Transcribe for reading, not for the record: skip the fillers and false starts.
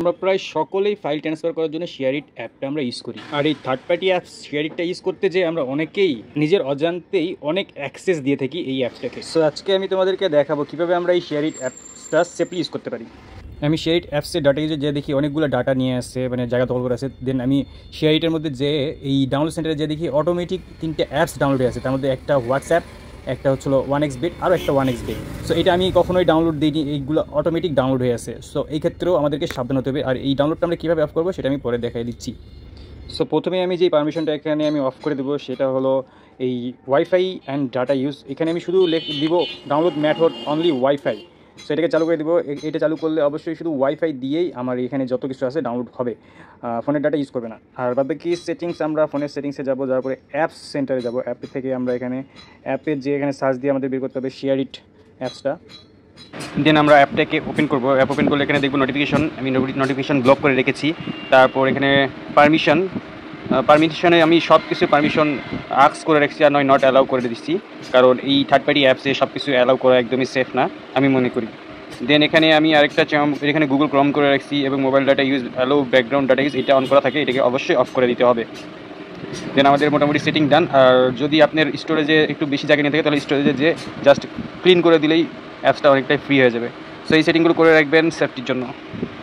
আমরা প্রায় সকলেই ফাইল ট্রান্সফার করার জন্য শেয়ারিট অ্যাপটা আমরা ইউজ করি। আর এই থার্ড পার্টি অ্যাপস শেয়ারিটটা ইউজ করতে যেয়ে আমরা অনেকেই নিজের অজান্তেই অনেক অ্যাক্সেস দিয়ে থাকি এই অ্যাপটাকে। সো আজকে আমি তোমাদেরকে দেখাবো কীভাবে আমরা এই শেয়ারিট অ্যাপসটা সেফলি ইউজ করতে পারি। আমি শেয়ারিট অ্যাপসে ডাটা ইউজে যে দেখি অনেকগুলো ডাটা নিয়ে আসছে, মানে জায়গা দখল করে আছে। দেন আমি শেয়ারিটের মধ্যে যে এই ডাউনলোড সেন্টারে যে দেখি অটোমেটিক 3টে অ্যাপস ডাউনলোড হয়ে আছে। তার মধ্যে একটা হোয়াটসঅ্যাপ, একটা হচ্ছিলো 1xBit, আরও একটা 1xBit। সো এটা আমি কখনোই ডাউনলোড দিইনি, এইগুলো অটোমেটিক ডাউনলোড হয়ে আছে। সো এই ক্ষেত্রেও আমাদেরকে সাবধান হতে হবে। আর এই ডাউনলোডটা আমরা কীভাবে অফ করবো সেটা আমি পরে দেখাই দিচ্ছি। সো প্রথমে আমি যে পারমিশনটা এখানে আমি অফ করে দেবো সেটা হলো এই ওয়াইফাই অ্যান্ড ডাটা ইউজ। এখানে আমি শুধু দিব download method only wifi. So এটাকে চালু করে দেবো। এটা চালু করলে অবশ্যই শুধু ওয়াইফাই দিয়েই আমার এখানে যত কিছু আছে ডাউনলোড হবে, ফোনের ডাটা ইউজ করবে না। আর বাদ বাকি সেটিংস, আমরা ফোনের সেটিংসে যাবো, যাওয়ার পরে অ্যাপস সেন্টারে যাবো। অ্যাপ থেকে আমরা এখানে অ্যাপের যে এখানে সার্চ দিয়ে আমাদের বের করতে হবে শেয়ারিট অ্যাপসটা। দেন আমরা অ্যাপটাকে ওপেন করবো। অ্যাপ ওপেন করলে এখানে দেখবো নোটিফিকেশন, আমি নোটিফিকেশন ব্লক করে রেখেছি। তারপর এখানে পারমিশনে আমি সব কিছু পারমিশন আক্স করে রেখেছি, আর নট অ্যালাউ করে দিচ্ছি, কারণ এই থার্ড পার্টি অ্যাপসে সব কিছু অ্যালাউ করা একদমই সেফ না আমি মনে করি। দেন এখানে আমি আরেকটা এখানে গুগল ক্রোম করে রাখছি এবং mobile data use allow background data use এটা অন করা থাকে, এটাকে অবশ্যই অফ করে দিতে হবে। দেন আমাদের মোটামুটি সেটিং ডান। আর যদি আপনার স্টোরেজে একটু বেশি জায়গা নিয়ে থাকে তাহলে স্টোরেজে যে জাস্ট ক্লিন করে দিলেই অ্যাপসটা অনেকটাই ফ্রি হয়ে যাবে। সো এই সেটিংগুলো করে রাখবেন সেফটির জন্য।